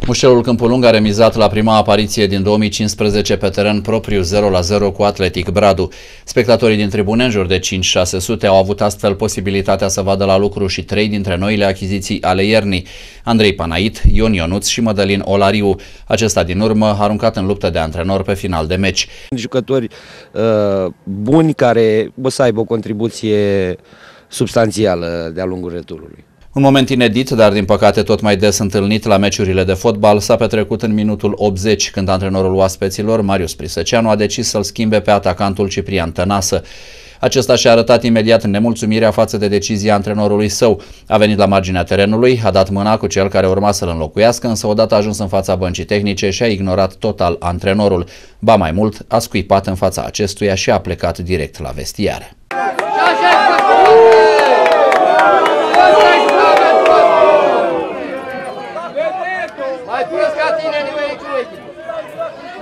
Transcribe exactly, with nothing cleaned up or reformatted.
Mușelul Câmpul Lung a remizat la prima apariție din două mii cincisprezece pe teren propriu zero la zero cu Atletic Bradu. Spectatorii din tribune, în jur de cinci șase sute, au avut astfel posibilitatea să vadă la lucru și trei dintre noile achiziții ale iernii: Andrei Panait, Ion Ionuț și Mădălin Olariu. Acesta din urmă aruncat în luptă de antrenor pe final de meci. Jucători uh, buni care o să aibă o contribuție substanțială de-a lungul returului. Un moment inedit, dar din păcate tot mai des întâlnit la meciurile de fotbal, s-a petrecut în minutul optzeci, când antrenorul oaspeților, Marius Prisăceanu, a decis să-l schimbe pe atacantul Ciprian Tănasă. Acesta și-a arătat imediat nemulțumirea față de decizia antrenorului său. A venit la marginea terenului, a dat mâna cu cel care urma să-l înlocuiască, însă odată ajuns în fața băncii tehnice și-a ignorat total antrenorul. Ba mai mult, a scuipat în fața acestuia și a plecat direct la vestiare. Mai plus ca tine nimeni cu